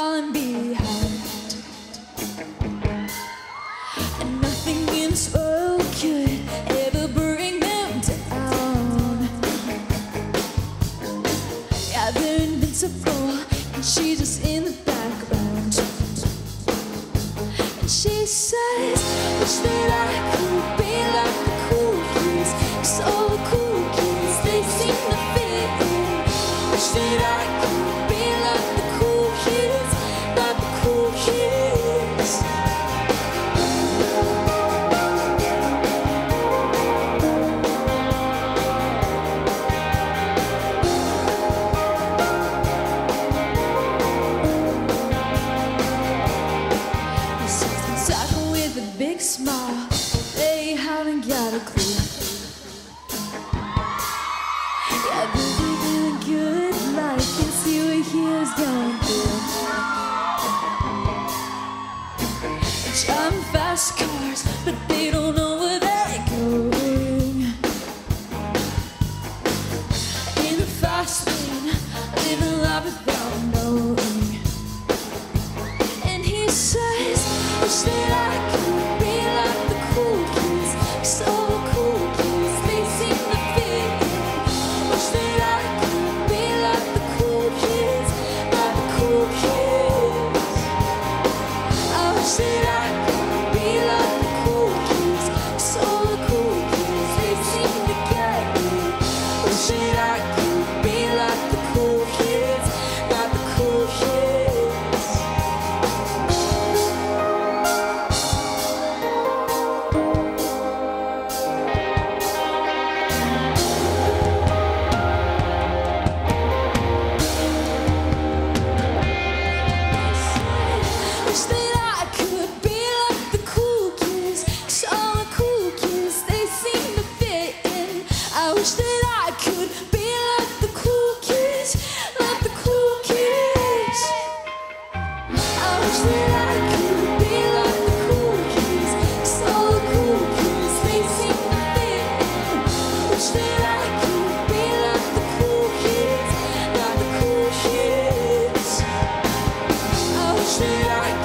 falling behind, and nothing in this world could ever bring them down. Yeah, they're invincible, and she's just in the background. And she says, wish that I could be like the cool kids, 'cause all the cool kids, they seem to fit in. Wish that I could be like the cool kids, like the cool kids. Talking with a big smile, they haven't got a clue. Yeah, they're living a good life, can see what he is going through. Driving fast cars, but they don't know where they're going. In the fast lane, living life without knowing. And he says, wish that I could be like the cool kids, 'cause all the cool kids, they seem to fit in. Wish that I could be like the cool kids, like the cool kids. I wish that I could be like the cool kids, 'cause all the cool kids, they seem to get me. Wish that I could be like the cool kids, like the cool kids. Wish that I could be like the cool kids, 'cause all the cool kids, they seem to fit in. I wish that I could be like the cool kids, like the cool kids. I wish that I could be like the cool kids, 'cause all the cool kids, they seem to fit in. Wish that I could be like the cool kids, like the cool kids. I wish that I